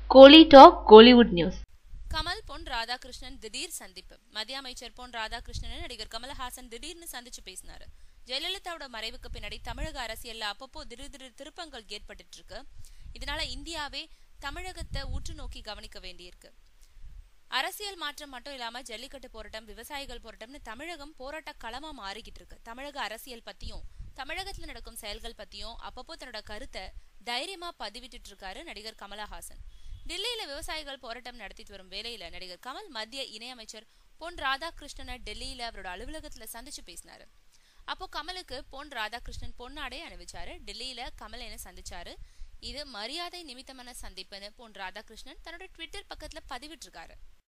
கோலி talk Kollywood news. Kamal Pon Radhakrishnan திடீர் சந்திப்பு. மத்திய அமைச்சர் பொன் ராதாகிருஷ்ணன் நடிகர் கமல்ஹாசன் திடீர்னு சந்திச்சு பேசினாரு. ஜெயலலிதாவோட மறைவுக்கு பின்னாடி தமிழக அரசியல்ல அப்பப்போ திடீர் திருப்பங்கள் ஏற்பட்டு இருக்கு. இதனால இந்தியாவே தமிழகத்தை உற்று நோக்கி கவனிக்க வேண்டியிருக்கு. அரசியல் மாற்றம் மட்டும் இல்லாம ஜல்லிக்கட்டு போராட்டம், விவசாயிகள் போராட்டம்னு தமிழகம் போராட்ட களமா மாறிக்கிட்டு இருக்கு. தமிழக அரசியல் பத்தியும் தமிழகத்துல நடக்கும் செயல்கள் பத்தியும் அப்பப்போ தன்னோட கருத்தை தைரியமா பதிவிட்டு இருக்காரு நடிகர் கமலஹாசன். டெல்லியில விவசாயிகள் போராட்டம் நடத்திட்டு வரும் வேளையில நடிகர் கமல் மத்திய இணையமைச்சர் பொன் ராதாகிருஷ்ணனை டெல்லியில அவரோட அலுவலகத்துல சந்திச்சு பேசினாரு. அப்போ கமலுக்கு பொன் ராதாகிருஷ்ணன் பொன்னாடை அணிவிச்சாரு. டெல்லியில கமல் என்ன சந்திச்சாரு. இது மரியாதை நிமித்தமான சந்திப்புன்னு பொன் ராதாகிருஷ்ணன் தன்னோட ட்விட்டர் பக்கத்துல பதிவிட்டு இருக்காரு.